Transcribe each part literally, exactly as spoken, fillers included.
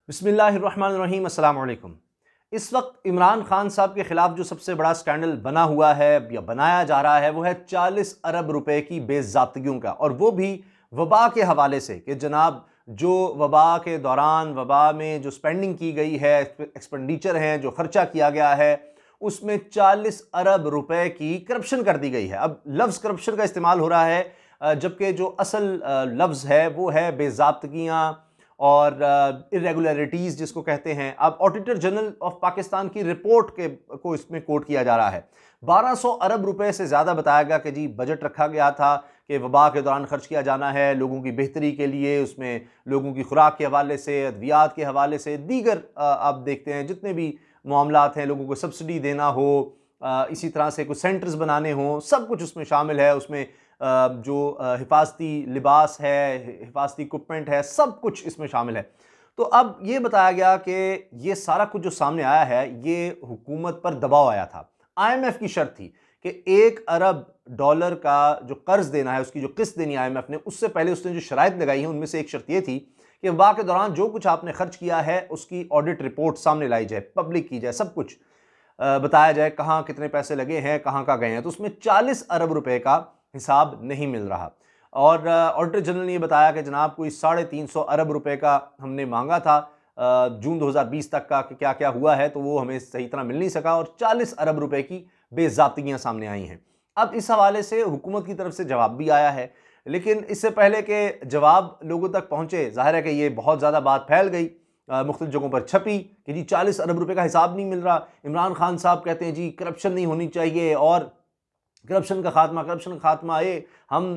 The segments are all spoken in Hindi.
बिस्मिल्लाहिर्रहमानिर्रहीम, अस्सलाम वालेकुम। इस वक्त इमरान खान साहब के खिलाफ जो सबसे बड़ा स्कैंडल बना हुआ है या बनाया जा रहा है वो है चालीस अरब रुपए की बेज़ाब्तियों का, और वो भी वबा के हवाले से कि जनाब जो वबा के दौरान वबा में जो स्पेंडिंग की गई है, एक्सपेंडिचर हैं, जो खर्चा किया गया है, उसमें चालीस अरब रुपए की करप्शन कर दी गई है। अब लफ्ज़ करप्शन का इस्तेमाल हो रहा है, जबकि जो असल लफ्ज़ है वो है बेज़ाब्तगियाँ और इरेगुलरिटीज़ जिसको कहते हैं। अब ऑडिटर जनरल ऑफ पाकिस्तान की रिपोर्ट के को इसमें कोट किया जा रहा है। बारह सौ अरब रुपए से ज़्यादा बताया गया कि जी बजट रखा गया था कि वबा के दौरान खर्च किया जाना है लोगों की बेहतरी के लिए, उसमें लोगों की खुराक के हवाले से, अद्वियात के हवाले से, दीगर आप देखते हैं जितने भी मामलात हैं, लोगों को सब्सिडी देना हो, इसी तरह से कुछ सेंटर्स बनाने हों, सब कुछ उसमें शामिल है। उसमें जो हिफाजती लिबास है, हिफाजती इक्विपमेंट है, सब कुछ इसमें शामिल है। तो अब ये बताया गया कि ये सारा कुछ जो सामने आया है ये हुकूमत पर दबाव आया था। आईएमएफ की शर्त थी कि एक अरब डॉलर का जो कर्ज देना है, उसकी जो किस्त देनी है आईएमएफ ने, उससे पहले उसने जो शराइत लगाई है उनमें से एक शर्त ये थी कि वबा के दौरान जो कुछ आपने खर्च किया है उसकी ऑडिट रिपोर्ट सामने लाई जाए, पब्लिक की जाए, सब कुछ बताया जाए, कहाँ कितने पैसे लगे हैं, कहाँ कहाँ गए हैं। तो उसमें चालीस अरब रुपए का हिसाब नहीं मिल रहा। और ऑडिटर जनरल ने ये बताया कि जनाब कोई साढ़े तीन सौ अरब रुपए का हमने मांगा था जून दो हज़ार बीस तक का कि क्या क्या हुआ है, तो वो हमें सही तरह मिल नहीं सका और चालीस अरब रुपए की बेज़ाब्तियाँ सामने आई हैं। अब इस हवाले से हुकूमत की तरफ से जवाब भी आया है, लेकिन इससे पहले कि जवाब लोगों तक पहुँचे, ज़ाहिर है कि ये बहुत ज़्यादा बात फैल गई, मुख्तलिफ जगहों पर छपी कि जी चालीस अरब रुपए का हिसाब नहीं मिल रहा। इमरान खान साहब कहते हैं जी करप्शन नहीं होनी चाहिए और करप्शन का खात्मा, करप्शन का खात्मा आए, हम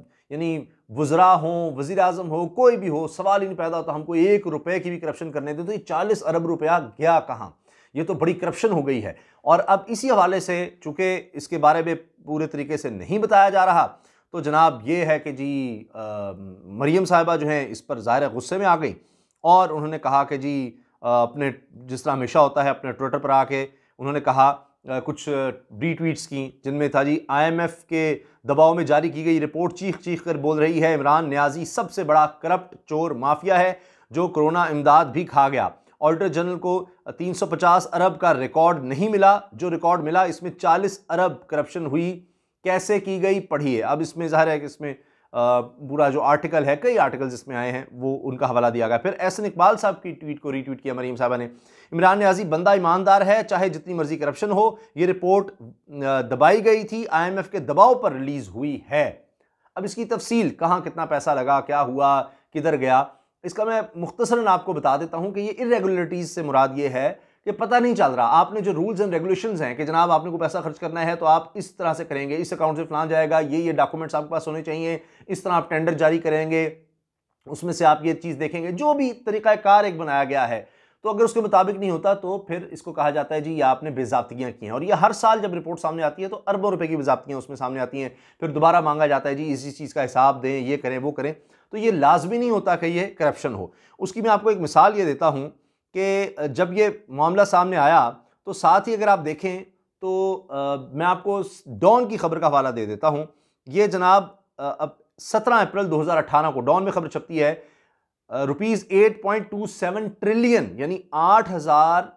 यानी वज़रा हों, वज़ीर आज़म हो, कोई भी हो, सवाल ही नहीं पैदा होता हमको एक रुपए की भी करप्शन करने दें। तो ये चालीस अरब रुपया गया कहाँ? ये तो बड़ी करप्शन हो गई है। और अब इसी हवाले से चूँकि इसके बारे में पूरे तरीके से नहीं बताया जा रहा, तो जनाब ये है कि जी आ, मरियम साहिबा जो हैं इस पर ज़ाहिर गुस्से में आ गई और उन्होंने कहा कि जी आ, अपने जिस तरह हमेशा होता है अपने ट्विटर पर आके उन्होंने कहा कुछ रीट्वीट्स की जिनमें था जी आईएमएफ के दबाव में जारी की गई रिपोर्ट चीख चीख कर बोल रही है इमरान न्याजी सबसे बड़ा करप्ट चोर माफिया है जो कोरोना इमदाद भी खा गया। ऑडिटर जनरल को तीन सौ पचास अरब का रिकॉर्ड नहीं मिला, जो रिकॉर्ड मिला इसमें चालीस अरब करप्शन हुई, कैसे की गई पढ़िए। अब इसमें ज़ाहिर है कि इसमें पूरा जो आर्टिकल है, कई आर्टिकल्स इसमें आए हैं, वो उनका हवाला दिया गया। फिर एहसन इकबाल साहब की ट्वीट को रीट्वीट किया मरीम साहबा ने, इमरान न्याजी बंदा ईमानदार है, चाहे जितनी मर्जी करप्शन हो, ये रिपोर्ट दबाई गई थी, आईएमएफ के दबाव पर रिलीज हुई है। अब इसकी तफसील कहाँ कितना पैसा लगा, क्या हुआ, किधर गया, इसका मैं मुख्तसरन आपको बता देता हूँ कि ये इरेगुलरिटीज़ से मुराद ये है कि पता नहीं चल रहा। आपने जो रूल्स एंड रेगुलेशंस हैं कि जनाब आपने को पैसा खर्च करना है तो आप इस तरह से करेंगे, इस अकाउंट से फलान जाएगा, ये ये डॉक्यूमेंट्स आपके पास होने चाहिए, इस तरह आप टेंडर जारी करेंगे, उसमें से आप ये चीज़ देखेंगे, जो भी तरीक़ाकार एक बनाया गया है। तो अगर उसके मुताबिक नहीं होता तो फिर इसको कहा जाता है जी ये आपने बेज़ाब्तियाँ की हैं। और ये हर साल जब रिपोर्ट सामने आती है तो अरबों रुपए की बेज़ाब्तियाँ उसमें सामने आती हैं। फिर दोबारा मांगा जाता है जी इसी चीज़ का हिसाब दें, ये करें, वो करें। तो ये लाजमी नहीं होता कि ये करप्शन हो। उसकी मैं आपको एक मिसाल ये देता हूँ कि जब ये मामला सामने आया तो साथ ही अगर आप देखें तो आ, मैं आपको डॉन की खबर का हवाला दे देता हूँ। ये जनाब अब सत्रह अप्रैल दो हज़ार अठारह को डॉन में खबर छपती है, rupees eight point two seven trillion यानी आठ हज़ार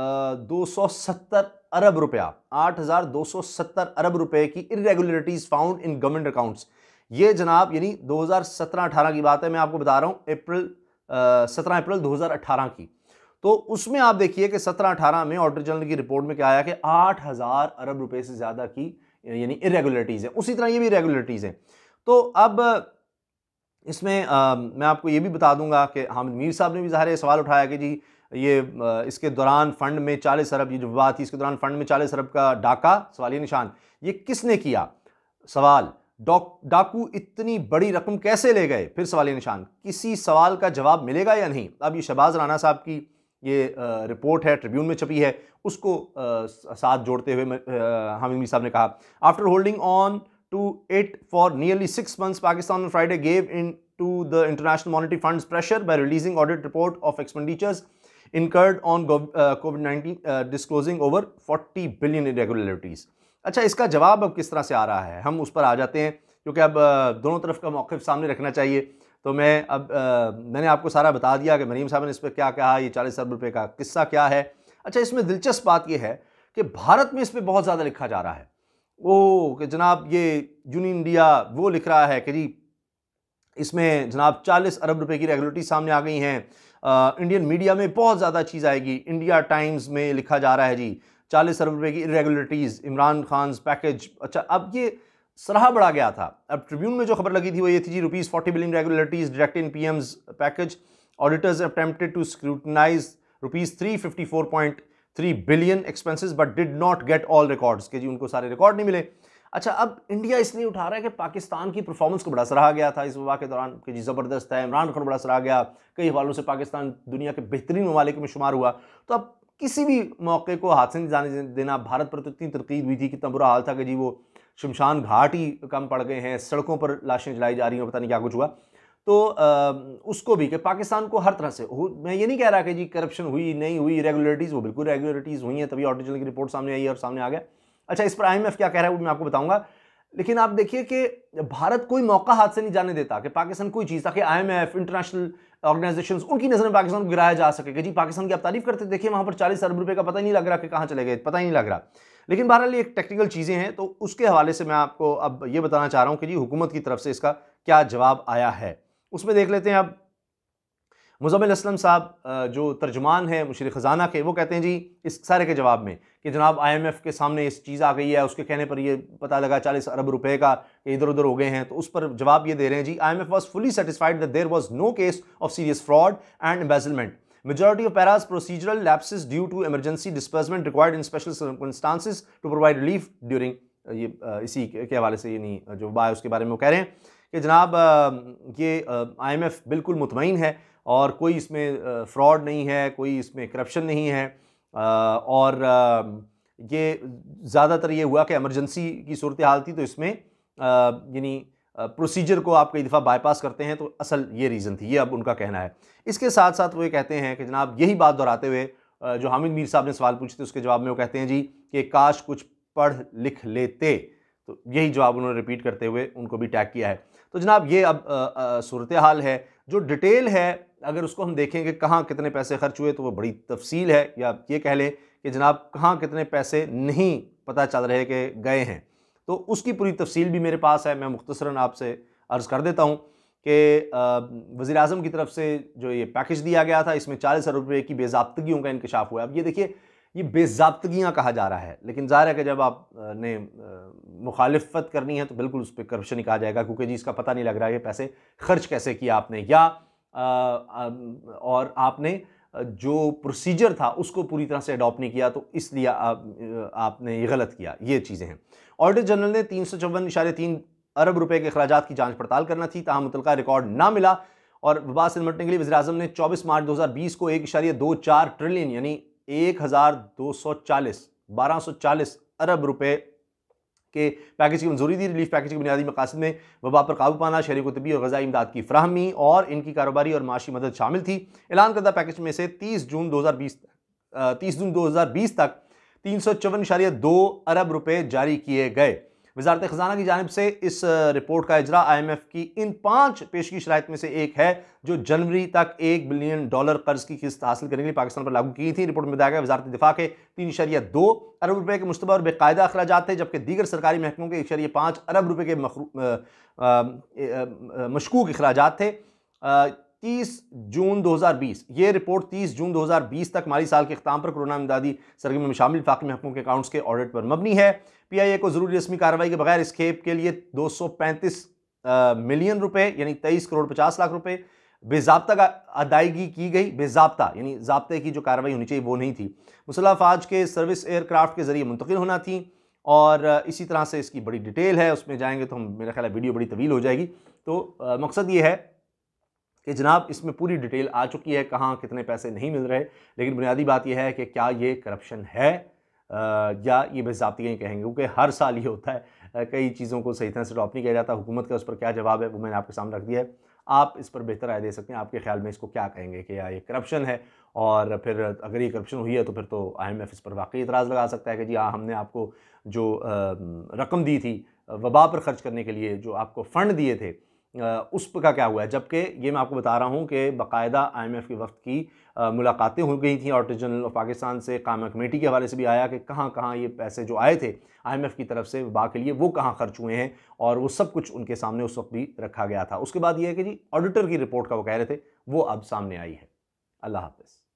दो सौ सत्तर अरब रुपया, आठ हज़ार दो सौ सत्तर अरब रुपए की irregularities found in government accounts. ये जनाब यानी दो हज़ार सत्रह अठारह की बात है, मैं आपको बता रहा हूँ अप्रैल सत्रह अप्रैल दो हज़ार अठारह की। तो उसमें आप देखिए कि सत्रह अठारह में ऑडिटर जनरल की रिपोर्ट में क्या आया कि आठ हज़ार अरब रुपए से ज़्यादा की यानी इरेगुलरिटीज़ हैं। उसी तरह ये भी इरेगुलरिटीज़ हैं। तो अब इसमें आ, मैं आपको ये भी बता दूंगा कि हामिद मीर साहब ने भी ज़ाहिर सवाल उठाया कि जी ये आ, इसके दौरान फ़ंड में चालीस अरब, ये जो बात थी इसके दौरान फ़ंड में चालीस अरब का डाका, सवालिया निशान, ये किसने किया? सवाल, डाकू इतनी बड़ी रकम कैसे ले गए? फिर सवालिया निशान, किसी सवाल का जवाब मिलेगा या नहीं? अब ये शहबाज राना साहब की ये रिपोर्ट है, ट्रिब्यून में छपी है, उसको आ, साथ जोड़ते हुए हामिद मीर साहब ने कहा, after holding on to it for nearly six months, Pakistan on Friday gave in to the International Monetary Fund's pressure by releasing audit report of expenditures incurred on COVID nineteen, uh, disclosing over forty billion irregularities. अच्छा, इसका जवाब अब किस तरह से आ रहा है, हम उस पर आ जाते हैं क्योंकि अब दोनों तरफ का मौक़िफ़ सामने रखना चाहिए। तो मैं अब आ, मैंने आपको सारा बता दिया कि मरीम साहब ने इस पर क्या कहा, ये चालीस अरब रुपए का किस्सा क्या है। अच्छा, इसमें दिलचस्प बात यह है कि भारत में इस पर बहुत ज़्यादा लिखा जा रहा है। वो कि जनाब ये यूनियन इंडिया वो लिख रहा है कि जी इसमें जनाब चालीस अरब रुपए की रेगुलेटरी सामने आ गई हैं। इंडियन मीडिया में बहुत ज़्यादा चीज़ आएगी। इंडिया टाइम्स में लिखा जा रहा है जी चालीस अरब रुपए की इरेगुलरिटीज़, इमरान खान पैकेज। अच्छा, अब ये सराहा बढ़ा गया था। अब ट्रिब्यून में जो खबर लगी थी वो ये थी जी rupees forty billion regularities direct in P M's package, auditors attempted to scrutinise rupees three fifty four point three billion expenses but did not get all records, के जी उनको सारे रिकॉर्ड नहीं मिले। अच्छा, अब इंडिया इसलिए उठा रहा है कि पाकिस्तान की परफॉर्मौंस को बड़ा सराहा गया था इस वबा के दौरान कि जी ज़बरदस्त है, इमरान खान बड़ा सराहा गया, कई हवालों से पाकिस्तान दुनिया के बेहतरीन ममालिक में शुमार हुआ। तो अब किसी भी मौके को हाथ से नहीं जाने देना। भारत पर तो इतनी तरकीब हुई थी, कितना बुरा हाल था कि जी वो शमशान घाट ही कम पड़ गए हैं, सड़कों पर लाशें जलाई जा रही हैं, पता नहीं क्या कुछ हुआ। तो आ, उसको भी कि पाकिस्तान को हर तरह से हो, मैं ये नहीं कह रहा कि जी करप्शन हुई नहीं हुई, रेगुलरिटीज़ वो बिल्कुल रेगुलरिटीज़ हुई हैं, तभी ऑडिट जनरल की रिपोर्ट सामने आई और सामने आ गया। अच्छा, इस पर आई एम एफ क्या कह रहा है वो मैं आपको बताऊंगा। लेकिन आप देखिए कि भारत कोई मौका हाथ से नहीं जाने देता कि पाकिस्तान कोई चीज़, ताकि I M F, international organisations, उनकी नज़र में पाकिस्तान को गिराया जा सके कि जी पाकिस्तान की आप तारीफ करते, देखिए वहाँ पर चालीस अरब रुपए का पता ही नहीं लग रहा कि कहाँ चले गए, पता ही नहीं लग रहा। लेकिन बहरहाल ये एक टेक्निकल चीज़ें हैं, तो उसके हवाले से मैं आपको अब ये बताना चाह रहा हूँ कि जी हुकूमत की तरफ से इसका क्या जवाब आया है। उसमें देख लेते हैं अब। मुज़म्मिल असलम साहब जो तर्जुमान है मुशीर ख़जाना के, वो कहते हैं जी इस सारे के जवाब में कि जनाब आई एम एफ के सामने इस चीज़ आ गई है, उसके कहने पर ये पता लगा चालीस अरब रुपए का कि इधर उधर हो गए हैं। तो उस पर जवाब ये दे रहे हैं जी, I M F was fully satisfied that there was no case of serious fraud and embezzlement. Majority of paras procedural lapses due to emergency disbursement required in special circumstances to provide relief during ये इसी के हवाले से ये नहीं जो बा है उसके बारे में वो कह रहे हैं कि जनाब ये आई एम एफ बिल्कुल मुतमईन है और कोई इसमें फ्रॉड नहीं है, कोई इसमें करप्शन नहीं है, और ये ज़्यादातर ये हुआ कि एमरजेंसी की सूरत हाल थी तो इसमें यानी प्रोसीजर को आप कई दफ़ा बाईपास करते हैं, तो असल ये रीज़न थी, ये अब उनका कहना है। इसके साथ साथ वो ये कहते हैं कि जनाब यही बात दोहराते हुए जो हामिद मीर साहब ने सवाल पूछे थे उसके जवाब में वो कहते हैं जी कि काश कुछ पढ़ लिख लेते, तो यही जवाब उन्होंने रिपीट करते हुए उनको भी टैग किया है। तो जनाब ये अब सूरत हाल है। जो डिटेल है अगर उसको हम देखेंगे कहाँ कितने पैसे खर्च हुए तो वो बड़ी तफसील है, या ये कह लें कि जनाब कहाँ कितने पैसे नहीं पता चल रहे कि गए हैं, तो उसकी पूरी तफसील भी मेरे पास है। मैं मुख्तसरन आपसे अर्ज़ कर देता हूँ कि वज़ीर आज़म की तरफ से जो ये पैकेज दिया गया था इसमें चालीस अरब रुपये की बेज़ाब्तगियों का इंकशाफ हुआ है। अब ये देखिए ये बेज़ाब्तगियाँ कहा जा रहा है, लेकिन ज़ाहिर है कि जब आपने मुखालिफत करनी है तो बिल्कुल उस पर करप्शन ही कहा जाएगा, क्योंकि जी इसका पता नहीं लग रहा है कि पैसे खर्च कैसे किया आपने, या आ, आ, और आपने जो प्रोसीजर था उसको पूरी तरह से अडॉप्ट नहीं किया, तो इसलिए आप, आपने ये गलत किया। ये चीज़ें हैं। ऑडिटर जनरल ने तीन सौ चौवन इशारे तीन अरब रुपए के अखराजात की जांच पड़ताल करना थी, ताहम मुतलका रिकॉर्ड ना मिला और वबा से निपटने के लिए वज़ीर आज़म ने चौबीस मार्च दो हज़ार बीस को एक इशारे दो चार ट्रिलियन यानी एक हज़ार दो सौ चालीस बारह सौ चालीस अरब रुपए के पैकेज की मंजूरी दी। रिलीफ पैकेज की बुनियादी मकासद में वबा पर काबू पाना, शहरी को तबी और ग़ज़ाई इमदाद की फ्राहमी और इनकी कारोबारी और माशी मदद शामिल थी। ऐलान करदा पैकेज में से तीस जून दो हज़ार बीस तीस जून दो हज़ार बीस तक तीन सौ चौवन इशारिया दो अरब रुपए जारी किए गए। वज़ारत ख़ज़ाना की जानिब से इस रिपोर्ट का इजरा आई एम एफ की इन पाँच पेशगी शराइत में से एक है जो जनवरी तक एक बिलियन डॉलर कर्ज की किस्त हासिल करने के लिए पाकिस्तान पर लागू की थी। रिपोर्ट में बताया गया वज़ारत दिफा के तीन इशारिया दो अरब रुपये के मुश्तबा और बेकायदा अखराजात थे, जबकि दीगर सरकारी महकमों के इशारिया पाँच अरब रुपये के मशकूक अखराजात थे। तीस जून दो हज़ार बीस ये रिपोर्ट तीस जून दो हज़ार बीस तक माली साल के अख्ताम पर कोरोना इमदादी सरगर्मी में शामिल फाकी महकमों के अकाउंट्स के ऑडिट पर मबनी है। पी आई ए को जरूरी रस्मी कार्रवाई के बगैर इस खेप के लिए दो सौ पैंतीस मिलियन रुपए यानी तेईस करोड़ पचास लाख रुपए बेजाब्ता अदायगी की गई। बेजाब्ता यानी जाब्ते की जो कार्रवाई होनी चाहिए वो नहीं थी। मुसल्लह अफवाज के सर्विस एयरक्राफ्ट के जरिए मुंतकिल होना थी और इसी तरह से इसकी बड़ी डिटेल है, उसमें जाएंगे तो हम मेरा ख्याल है वीडियो बड़ी तवील हो जाएगी। तो मकसद ये है कि जनाब इसमें पूरी डिटेल आ चुकी है कहाँ कितने पैसे नहीं मिल रहे, लेकिन बुनियादी बात यह है कि क्या ये करप्शन है आ, या ये बेज़ाब्तियाँ ही कहेंगे, क्योंकि हर साल ये होता है, आ, कई चीज़ों को सही तरह से अडॉप्ट नहीं किया जाता। हुकूमत का उस पर क्या जवाब है वो मैंने आपके सामने रख दिया है, आप इस पर बेहतर राय दे सकते हैं। आपके ख्याल में इसको क्या कहेंगे कि या ये करप्शन है, और फिर अगर ये करप्शन हुई है तो फिर तो आई एम एफ इस पर वाकई इतराज़ लगा सकता है कि जी हाँ हमने आपको जो रकम दी थी वबा पर ख़र्च करने के लिए, जो आपको फ़ंड दिए थे उस का क्या हुआ है, जबकि ये मैं आपको बता रहा हूँ कि बाकायदा आईएमएफ के वक्त की मुलाकातें हो गई थी ऑडिटर जनरल ऑफ पाकिस्तान से, कायमा कमेटी के हवाले से भी आया कि कहाँ कहाँ ये पैसे जो आए थे आईएमएफ की तरफ से वबा के लिए वो कहाँ खर्च हुए हैं, और वो सब कुछ उनके सामने उस वक्त भी रखा गया था। उसके बाद ये है कि जी ऑडिटर की रिपोर्ट का वो कह रहे थे वो अब सामने आई है। अल्लाह हाफ़िज़।